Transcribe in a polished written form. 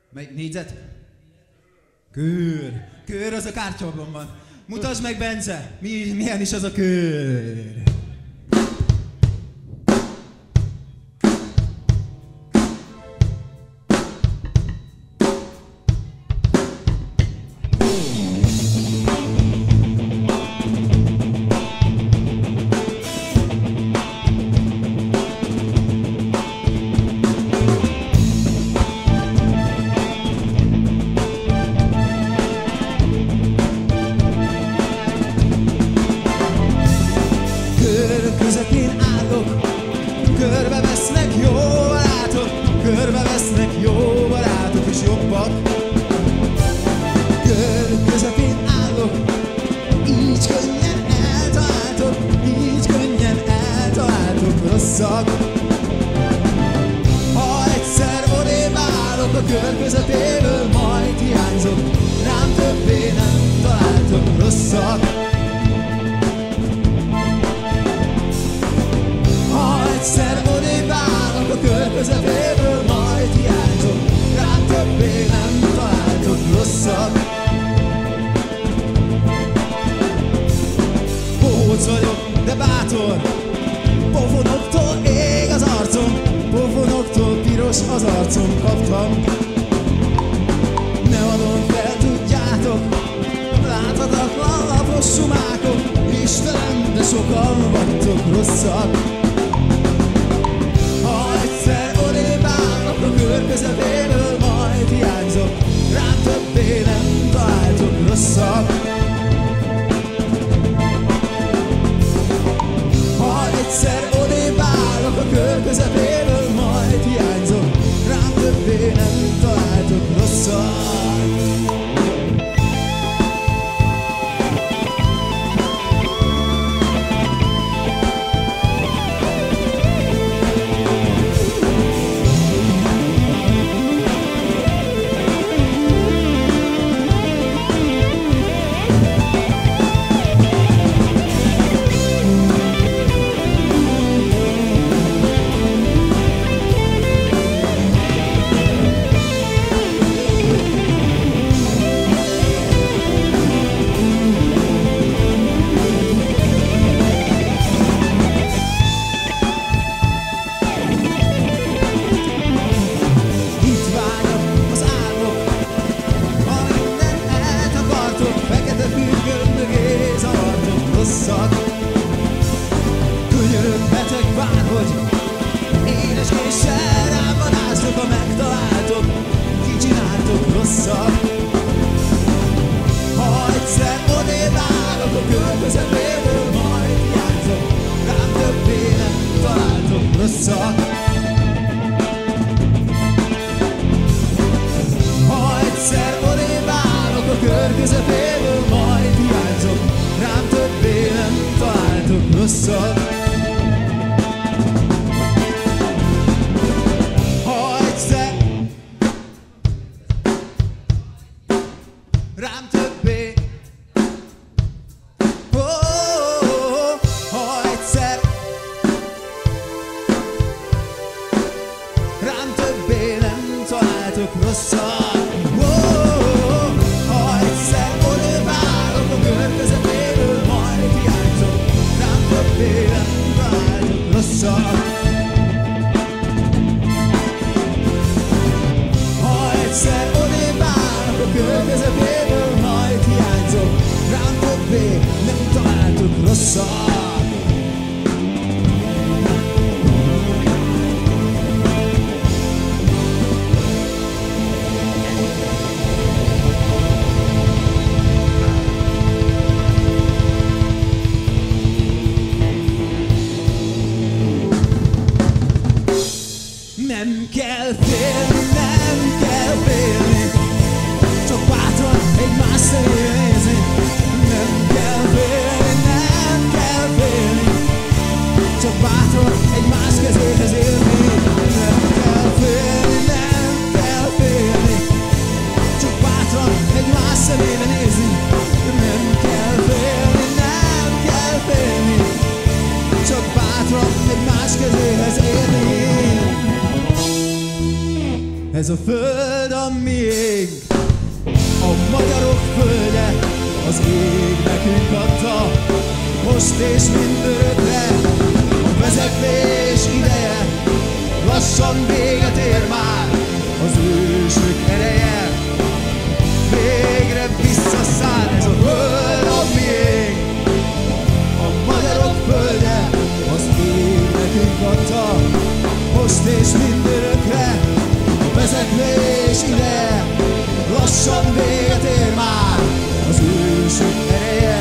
Melyik négyzet? Kör. Kör az a kártyában van. Mutasd meg, Bence, milyen is az a kör. Közepén állok, körbevesznek jó barátok, körbevesznek jó barátok és jobbak. Kör közepén állok, így könnyen eltaláltok, így könnyen eltaláltok rosszak. Ha egyszer odébb állok a kör közepéből, majd hiányzok, rám többé nem találtok rosszak. Egyszer odébb állok a kör közepéből, majd hiányzok, rám többé nem találtok rosszat. Bohóc vagyok, de bátor, pofonoktól ég az arcom, pofonoktól piros az arcom kaptam. Nem adom fel, tudjátok, láthatatlan lapos sumákok, Istenem, de sokan vagytok rosszak. A kör közepéből majd hiányzok, rám többé nem találtok rosszak. Ha egyszer odébb állok a kör közepéből, majd hiányzok, rám többé nem találtok rosszak. Könyörök, beteg bárhogy édes késsel rám varázslok, ha megtaláltok, ki csináltok rosszat. Ha egyszer odébb állok a kör közepéből, majd hiányzok, rám többé nem találtok rosszat. Ha egyszer odébb állok a kör közepéből, majd hiányzok, rám többé nem találtok rosszat. Ha egyszer rám többé, ha egyszer rám többé nem találtok rosszat. Ha egyszer odébb állok a kör közepéből, majd hiányzok, rám többé nem találtok rosszat. Ha egyszer odébb állok a kör közepéből, majd hiányzok, rám többé nem találtok rosszat. Nem kell félni, nem kell félni, csak bátran egymás szemébe nézni. Nem kell félni, nem kell félni, csak bátran egymás kezéhez élni. Nem kell félni, nem kell félni, csak bátran egymás szemébe nézni. Nem kell félni, nem kell félni, csak bátran egymás kezéhez élni. Ez a föld föld a miénk, a magyarok földje, az ég nekünk adta, most és mindörökre. A vezetés ideje lassan véget ér már, az ősök ereje végre visszaszáll. Ez a föld a miénk, a magyarok földje, az ég nekünk adta, most és mindörökre. A vezetés ideje lassan véget ér már, az ősök ereje